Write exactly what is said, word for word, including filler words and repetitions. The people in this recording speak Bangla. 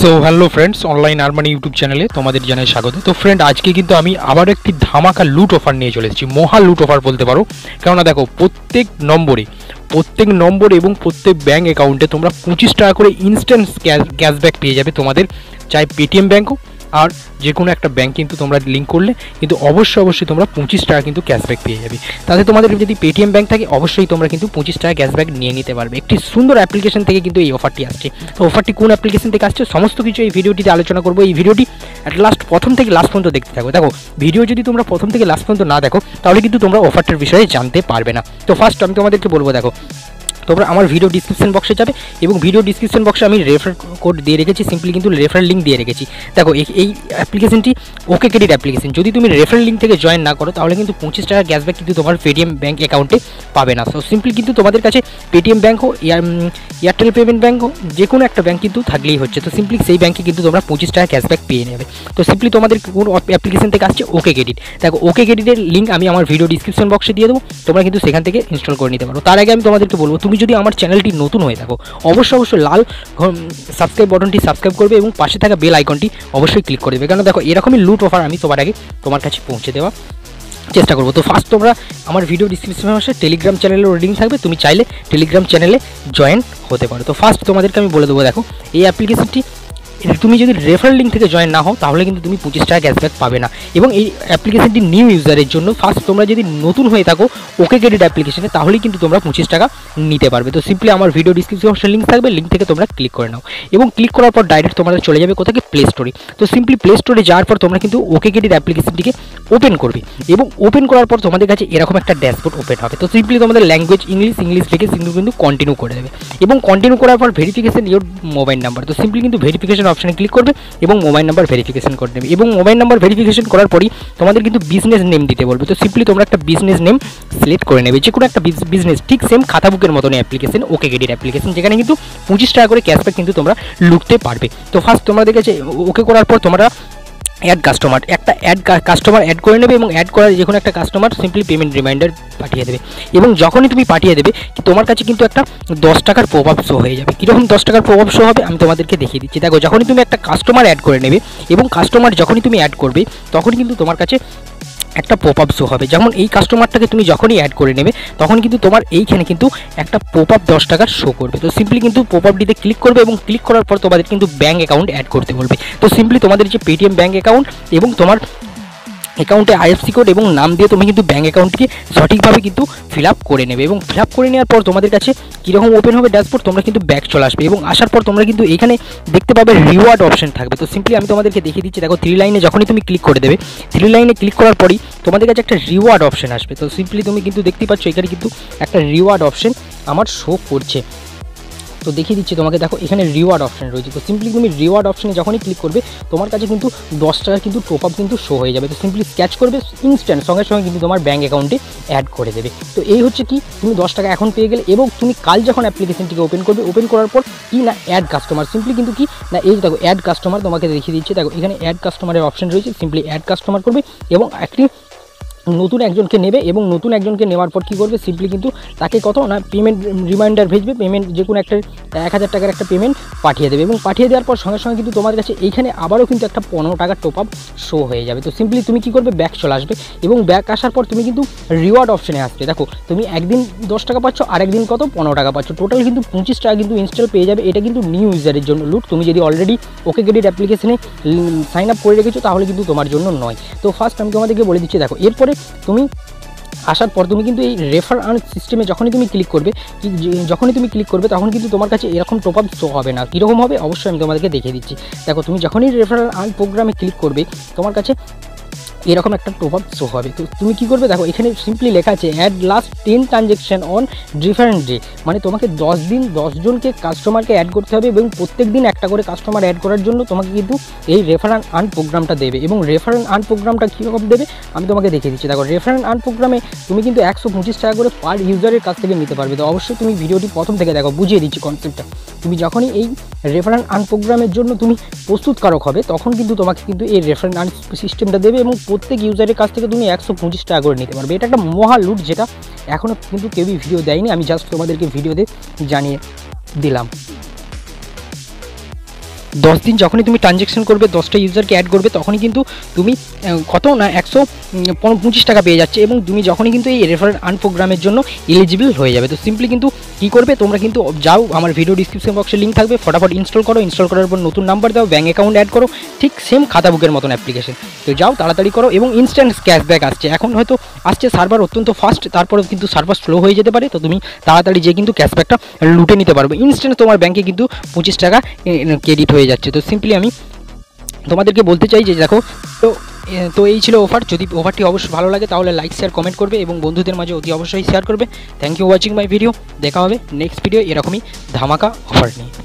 So hello friends, online Armani YouTube চ্যানেলে তোমাদের জানাই স্বাগত। তো ফ্রেন্ড, আজকে কিন্তু আমি আবার একটি ধামাকা লুট অফার নিয়ে চলে এসেছি, মহা লুট অফার বলতে পারো। কেননা দেখো, প্রত্যেক নম্বরে প্রত্যেক নম্বর এবং প্রত্যেক ব্যাঙ্ক অ্যাকাউন্টে তোমরা পঁচিশ টাকা করে ইনস্ট্যান্ট ক্যাশব্যাক পেয়ে যাবে। তোমাদের চাই পেটিএম ব্যাঙ্ক হোক আর যে কোনো একটা ব্যাঙ্ক, কিন্তু তোমরা লিঙ্ক করলে কিন্তু অবশ্যই অবশ্যই তোমরা পঁচিশ টাকা কিন্তু ক্যাশব্যাক পেয়ে যাবে। তাতে তোমাদের যদি পেটিএম ব্যাঙ্ক থাকে অবশ্যই তোমরা কিন্তু পঁচিশ টাকা ক্যাশব্যাক নিয়ে নিতে পারবে। একটি সুন্দর অ্যাপ্লিকেশন থেকে কিন্তু এই অফারটি আসছে। তো অফারটি কোন অ্যাপ্লিকেশন থেকে আসছে সমস্ত কিছু এই ভিডিওটিতে আলোচনা করবো। এই ভিডিওটি অ্যাট লাস্ট প্রথম থেকে লাস্ট পর্যন্ত দেখতে থাকো। দেখো, ভিডিও যদি তোমরা প্রথম থেকে লাস্ট পর্যন্ত না দেখো তাহলে কিন্তু তোমরা অফারটার বিষয়ে জানতে পারবে না। তো ফার্স্ট আমি তোমাদেরকে বলবো, দেখো তোমরা আমার ভিডিও ডিসক্রিপশন বক্সে যাবে এবং ভিডিও ডিসক্রিপশন বক্সে আমি রেফার কোড দিয়ে রেখেছি, সিম্পলি কিন্তু রেফার লিঙ্ক দিয়ে রেখেছি। দেখো, এই অ্যাপ্লিকেশনটি ওকে ক্রেডিট অ্যাপ্লিকেশন। যদি তুমি রেফার লিঙ্ক থেকে জয়েন না করো তাহলে কিন্তু পঁচিশ টাকা ক্যাশব্যাক কিন্তু তোমার পেটিএম ব্যাঙ্ক অ্যাকাউন্টে পাবে না। সো সিম্পলি কিন্তু তোমাদের কাছে পেটিএম ব্যাঙ্ক হোক, এয়ারটেল পেমেন্ট ব্যাঙ্ক হোক, যে কোনো একটা ব্যাঙ্ক কিন্তু থাকলেই হচ্ছে। তো সিম্পলি সেই ব্যাঙ্কে কিন্তু তোমরা পঁচিশ টাকা ক্যাশব্যাক পেয়ে নেবে। তো সিম্পলি তোমাদের কোন অ্যাপ্লিকেশন থেকে আসছে? OkCredit. দেখো, ওকে ক্রেডিটের লিঙ্ক আমি আমার ভিডিও ডিসক্রিপশন বক্সে দিয়ে দেবো, তোমরা কিন্তু সেখান থেকে ইনস্টল করে নিতে পারো। তার আগে আমি তোমাদেরকে বলবো, তুমি যদি আমার চ্যানেলটি নতুন হয়ে থাকো অবশ্যই অবশ্যই লাল সাবস্ক্রাইব বাটনটি সাবস্ক্রাইব করবে এবং পাশে থাকা বেল আইকনটি অবশ্যই ক্লিক করে দেবে। কারণ দেখো, এরকমই লুট অফার আমি তোমার আগে তোমার কাছে পৌঁছে দেওয়া চেষ্টা করবো। তো ফার্স্ট তোমরা আমার ভিডিও ডিসক্রিপশনে আসে টেলিগ্রাম চ্যানেলের লিঙ্ক থাকবে, তুমি চাইলে টেলিগ্রাম চ্যানেলে জয়েন হতে পারো। তো ফার্স্ট তোমাদেরকে আমি বলে দেবো, দেখো এই অ্যাপ্লিকেশনটি তুমি যদি রেফার লিঙ্ক থেকে জয়েন না হও তাহলে কিন্তু তুমি পঁচিশ টাকা ক্যাশব্যাক পাবে না। এবং এই অ্যাপ্লিকেশনটি নিউ ইউজারের জন্য। ফার্স্ট তোমরা যদি নতুন হয়ে থাকো ওকে ক্রেডিট অ্যাপ্লিকেশনে তাহলেই কিন্তু তোমরা পঁচিশ টাকা নিতে পারবে। তো সিম্পলি আমার ভিডিও ডিসক্রিপশনে লিঙ্ক থাকবে, লিঙ্ক থেকে তোমরা ক্লিক করে নাও এবং ক্লিক করার পর ডাইরেক্ট তোমরা চলে যাবে কোথাকে? প্লে স্টোরে। তো সিম্পলি প্লে স্টোরে যাওয়ার পর তোমরা কিন্তু ওকে ক্রেডিট অ্যাপ্লিকেশনটিকে ওপেন করবে এবং ওপেন করার পর তোমাদের কাছে এরকম একটা ড্যাশবোর্ড ওপেন হবে। তো সিম্পলি তোমাদের ল্যাঙ্গুয়েজ ইংলিশ ইংলিশ লিখে সিম্পলি কিন্তু কন্টিনিউ করে দেবে এবং কন্টিনিউ করার পর ভেরিফিকেশন ইওর মোবাইল নাম্বার। তো সিম্পলি কিন্তু ভেরিফিকেশন অপশানে ক্লিক করবে এবং মোবাইল নাম্বার ভেরিফিকেশন করে নেবে এবং মোবাইল নাম্বার ভেরিফিকেশন করার পরই তোমাদের কিন্তু বিজনেস নেম দিতে বলবে। তো সিম্পলি তোমরা একটা বিজনেস নেম সিলেক্ট করে নেবে, যে কোনো একটা বিজনেস, ঠিক সেম খাতা বুকের মতন অ্যাপ্লিকেশন ওকে ক্রেডিট অ্যাপ্লিকেশন, যেখানে কিন্তু পঁচিশ টাকা করে ক্যাশব্যাক কিন্তু তোমরা লুটতে পারবে। তো ফার্স্ট তোমাদের কাছে ওকে করার পর তোমরা অ্যাড কাস্টমার একটা অ্যাড কাস্টমার অ্যাড করে নেবে এবং অ্যাড করার যে কোনো একটা কাস্টমার সিম্পলি পেমেন্ট রিমাইন্ডার পাঠিয়ে দেবে এবং যখনই তুমি পাঠিয়ে দেবে তোমার কাছে কিন্তু একটা দশ টাকার প্রভাব শো হয়ে যাবে। কীরকম দশ টাকার প্রভাব শো হবে আমি তোমাদেরকে দেখিয়ে দিচ্ছি। দেখো, যখনই তুমি একটা কাস্টমার অ্যাড করে নেবে এবং কাস্টমার যখনই তুমি অ্যাড করবে তখনই কিন্তু তোমার কাছে একটা পপ আপ শো হবে। যেমন এই কাস্টমারটাকে তুমি যখনই অ্যাড করে নেবে তখন কিন্তু তোমার এইখানে কিন্তু একটা পপ আপ দশ টাকার শো করবে। তো সিম্পলি কিন্তু পপ আপটিতে ক্লিক করবে এবং ক্লিক করার পর তোমাদের কিন্তু ব্যাঙ্ক অ্যাকাউন্ট অ্যাড করতে বলবে। তো সিম্পলি তোমাদের যে পেটিএম ব্যাঙ্ক অ্যাকাউন্ট এবং তোমার অ্যাকাউন্টে আইএফসি কোড এবং নাম দিয়ে তুমি কিন্তু ব্যাঙ্ক অ্যাকাউন্টকে সঠিকভাবে কিন্তু ফিল আপ করে নেবে এবং ফিল আপ করে নেওয়ার পর তোমাদের কাছে কীরকম ওপেন হবে ড্যাশবোর্ড, তোমরা কিন্তু ব্যাক চলে আসবে এবং আসার পর তোমরা কিন্তু এখানে দেখতে পাবে রিওয়ার্ড অপশন থাকবে। তো সিম্পলি আমি তোমাদেরকে দেখিয়ে দিচ্ছি। দেখো, থ্রি লাইনে যখনই তুমি ক্লিক করে দেবে, থ্রি লাইনে ক্লিক করার পরই তোমাদের কাছে একটা রিওয়ার্ড অপশন আসবে। তো সিম্পলি তুমি কিন্তু দেখতে পাচ্ছ এখানে কিন্তু একটা রিওয়ার্ড অপশন আমার শো করছে। তো দেখিয়ে দিচ্ছি তোমাকে, দেখো এখানে রিওয়ার্ড অপশন রয়েছে। তো সিম্পলি তুমি রিওয়ার্ড অপশনে যখনই ক্লিক করবে তোমার কাছে কিন্তু দশ টাকা কিন্তু টপ আপ কিন্তু শো হয়ে যাবে। তো সিম্পলি স্ক্যাচ করবে, ইনস্ট্যান্ট সঙ্গে সঙ্গে কিন্তু তোমার ব্যাঙ্ক অ্যাকাউন্টে অ্যাড করে দেবে। তো এই হচ্ছে কি, তুমি দশ টাকা এখন পেয়ে গেলে এবং তুমি কাল যখন অ্যাপ্লিকেশনটিকে ওপেন করবে, ওপেন করার পর কি না অ্যাড কাস্টমার, সিম্পলি কিন্তু কি না এই দেখো অ্যাড কাস্টমার তোমাকে দেখিয়ে দিচ্ছে। দেখো এখানে অ্যাড কাস্টমারের অপশন রয়েছে, সিম্পলি অ্যাড কাস্টমার করবে এবং একটি নতুন একজনকে নেবে এবং নতুন একজনকে নেওয়ার পর কী করবে, সিম্পলি কিন্তু তাকে কত না পেমেন্ট রিমাইন্ডার ভেজবে, পেমেন্ট যে কোনো একটা এক হাজার টাকার একটা পেমেন্ট পাঠিয়ে দেবে এবং পাঠিয়ে দেওয়ার পর সঙ্গে সঙ্গে কিন্তু তোমার কাছে এইখানে আবারও কিন্তু একটা পনেরো টাকার টপ আপ শো হয়ে যাবে। তো সিম্পলি তুমি কী করবে, ব্যাক চলে আসবে এবং ব্যাক আসার পর তুমি কিন্তু রিওয়ার্ড অপশনে আসবে। দেখো, তুমি একদিন দশ টাকা পাচ্ছ আর একদিন কত পনেরো টাকা পাচ্ছ, টোটাল কিন্তু পঁচিশ টাকা কিন্তু ইনস্টল পেয়ে যাবে। এটা কিন্তু নিউ ইউজারের জন্য লুট। তুমি যদি অলরেডি ওকে ক্রেডিট অ্যাপ্লিকেশনে সাইন আপ করে রেখেছো তাহলে কিন্তু তোমার জন্য নয়। তো ফার্স্ট আমি তোমাদেরকে বলে দিচ্ছি, দেখো এরপরে তুমি আসার পর তুমি কিন্তু এই রেফার আর্ন সিস্টেমে যখনই তুমি ক্লিক করবে কি যখনই তুমি ক্লিক করবে তখন কিন্তু তোমার কাছে এরকম টপ আপ শো হবে না। কীরকম হবে অবশ্যই আমি তোমাদেরকে দেখিয়ে দিচ্ছি। দেখো, তুমি যখনই রেফার আর্ন প্রোগ্রামে ক্লিক করবে তোমার কাছে এরকম একটা টপ আপ শো হবে। তো তুমি কী করবে, দেখো এখানে সিম্পলি লেখা আছে add last ten transaction on different day, মানে তোমাকে দশ দিন দশজনকে কাস্টমারকে অ্যাড করতে হবে এবং প্রত্যেক দিন একটা করে কাস্টমার অ্যাড করার জন্য তোমাকে কিন্তু এই রেফারেন্স আর্ন প্রোগ্রামটা দেবে এবং রেফারেন্স আর্ন প্রোগ্রামটা কীরকম দেবে আমি তোমাকে দেখিয়ে দিচ্ছি। দেখো, রেফারেন্স আর্ন প্রোগ্রামে তুমি কিন্তু একশো পঁচিশ টাকা করে পার ইউজারের কাছ থেকে নিতে পারবে। তো অবশ্যই তুমি ভিডিওটি প্রথম থেকে দেখো, বুঝিয়ে দিচ্ছি কনসেপ্টটা। তুমি যখনই এই রেফারেন্স আর্ন প্রোগ্রামের জন্য তুমি প্রস্তুতকারক হবে তখন কিন্তু তোমাকে কিন্তু এই রেফারেন্স আর্ন সিস্টেমটা দেবে এবং প্রত্যেক ইউজারের কাছ থেকে তুমি একশো পঁচিশ টাকা করে নিতে পারবে। এটা একটা মহা লুট, যেটা এখনও কিন্তু কেউই ভিডিও দেয়নি, আমি জাস্ট তোমাদেরকে ভিডিওতে জানিয়ে দিলাম। দশ দিন যখনই তুমি ট্রানজ্যাকশন করবে, দশটা ইউজারকে অ্যাড করবে, তখনই কিন্তু তুমি কত না একশো পঁচিশ টাকা পেয়ে যাচ্ছে, এবং তুমি যখনই কিন্তু এই রেফারেল আর্ন প্রোগ্রামের জন্য এলিজিবল হয়ে যাবে। তো সিম্পলি কিন্তু কী করবে, তোমরা কিন্তু যাও, আমার ভিডিও ডিসক্রিপশন বক্সে লিঙ্ক থাকবে, ফটাফট ইনস্টল করো, ইনস্টল করার পর নতুন নাম্বার দাও, ব্যাঙ্ক অ্যাকাউন্ট অ্যাড করো, ঠিক সেম খাতা বুকের মতন অ্যাপ্লিকেশন। তো যাও তাড়াতাড়ি করো, এবং ইনস্ট্যান্ট ক্যাশব্যাক আসছে। এখন হয়তো আসছে সার্ভার অত্যন্ত ফাস্ট, তারপরেও কিন্তু সার্ভার স্লো হয়ে যেতে পারে। তো তুমি তাড়াতাড়ি যে কিন্তু ক্যাশব্যাকটা লুটে নিতে পারবে, ইনস্ট্যান্ট তোমার ব্যাঙ্কে কিন্তু পঁচিশ টাকা ক্রেডিট হয়ে যাচ্ছে। তো সিম্পলি আমি তোমাদেরকে বলতে চাই যে দেখো, তো তো এই ছিল অফার। যদি অফারটি অবশ্যই ভালো লাগে তাহলে লাইক শেয়ার কমেন্ট করবে এবং বন্ধুদের মাঝে অতি অবশ্যই শেয়ার করবে। Thank you watching my video. দেখা হবে নেক্সট ভিডিও এরকমই ধামাকা অফার নিয়ে।